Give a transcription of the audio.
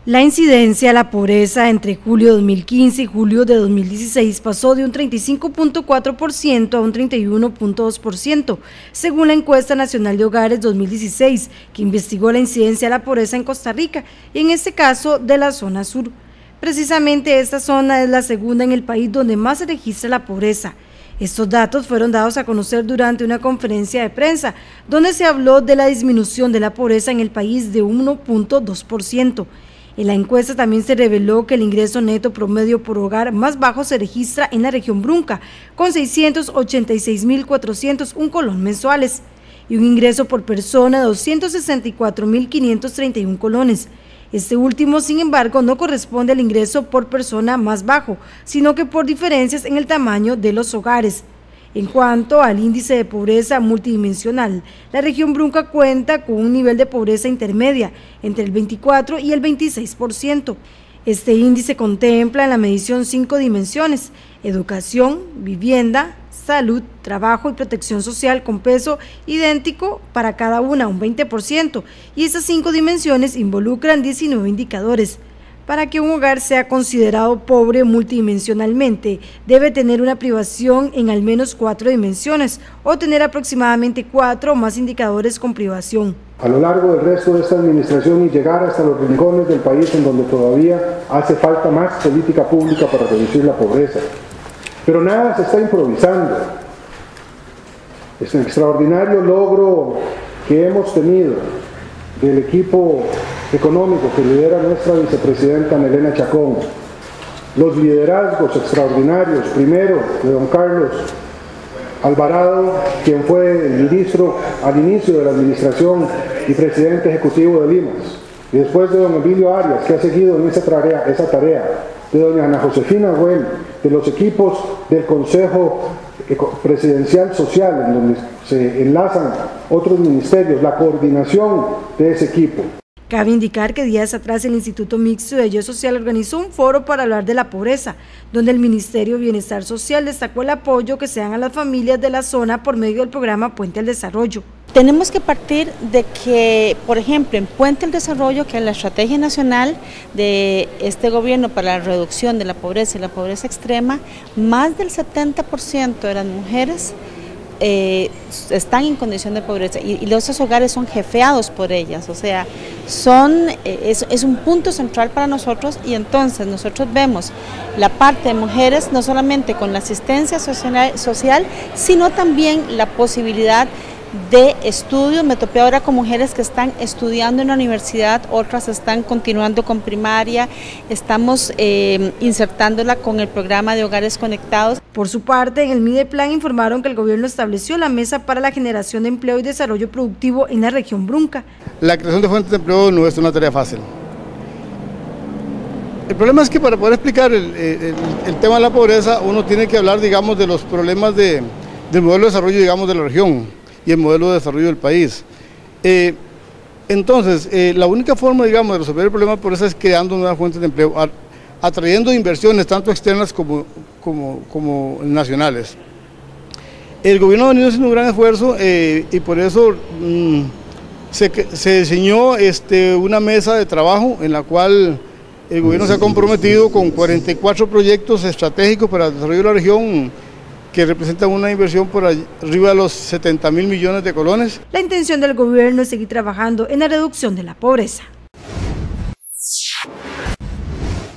La incidencia de la pobreza entre julio de 2015 y julio de 2016 pasó de un 35.4% a un 31.2%, según la encuesta nacional de hogares 2016, que investigó la incidencia de la pobreza en Costa Rica, y en este caso de la zona sur. Precisamente esta zona es la segunda en el país donde más se registra la pobreza. Estos datos fueron dados a conocer durante una conferencia de prensa, donde se habló de la disminución de la pobreza en el país de 1.2%. En la encuesta también se reveló que el ingreso neto promedio por hogar más bajo se registra en la región Brunca, con 686.401 colón mensuales, y un ingreso por persona de 264.531 colones. Este último, sin embargo, no corresponde al ingreso por persona más bajo, sino que por diferencias en el tamaño de los hogares. En cuanto al índice de pobreza multidimensional, la región Brunca cuenta con un nivel de pobreza intermedia, entre el 24 y el 26%. Este índice contempla en la medición 5 dimensiones: educación, vivienda, salud, trabajo y protección social, con peso idéntico para cada una, un 20%, y esas 5 dimensiones involucran 19 indicadores. Para que un hogar sea considerado pobre multidimensionalmente, debe tener una privación en al menos 4 dimensiones o tener aproximadamente 4 o más indicadores con privación. A lo largo del resto de esta administración y llegar hasta los rincones del país en donde todavía hace falta más política pública para reducir la pobreza. Pero nada se está improvisando. Es un extraordinario logro que hemos tenido del equipo económico que lidera nuestra vicepresidenta Melena Chacón, los liderazgos extraordinarios, primero de don Carlos Alvarado, quien fue el ministro al inicio de la administración y presidente ejecutivo de Limas, y después de don Emilio Arias, que ha seguido en esa tarea, de doña Ana Josefina Güell, de los equipos del Consejo Presidencial Social, en donde se enlazan otros ministerios, la coordinación de ese equipo. Cabe indicar que días atrás el Instituto Mixto de Ayuda Social organizó un foro para hablar de la pobreza, donde el Ministerio de Bienestar Social destacó el apoyo que se dan a las familias de la zona por medio del programa Puente al Desarrollo. Tenemos que partir de que, por ejemplo, en Puente al Desarrollo, que es la estrategia nacional de este gobierno para la reducción de la pobreza y la pobreza extrema, más del 70% de las mujeres están en condición de pobreza y esos hogares son jefeados por ellas, o sea, es un punto central para nosotros, y entonces nosotros vemos la parte de mujeres no solamente con la asistencia social, sino también la posibilidad de estudios. Me topé ahora con mujeres que están estudiando en la universidad, otras están continuando con primaria, estamos insertándola con el programa de hogares conectados. Por su parte, en el Mideplan informaron que el gobierno estableció la mesa para la generación de empleo y desarrollo productivo en la región Brunca. La creación de fuentes de empleo no es una tarea fácil. El problema es que para poder explicar el tema de la pobreza, uno tiene que hablar, digamos, de los problemas del modelo de desarrollo, digamos, de la región y el modelo de desarrollo del país. Entonces, la única forma, digamos, de resolver el problema de pobreza es creando nuevas fuentes de empleo, atrayendo inversiones, tanto externas como nacionales. El gobierno ha venido haciendo un gran esfuerzo y por eso se diseñó una mesa de trabajo en la cual el gobierno se ha comprometido con 44 proyectos estratégicos para el desarrollo de la región, que representan una inversión por arriba de los 70.000 millones de colones. La intención del gobierno es seguir trabajando en la reducción de la pobreza.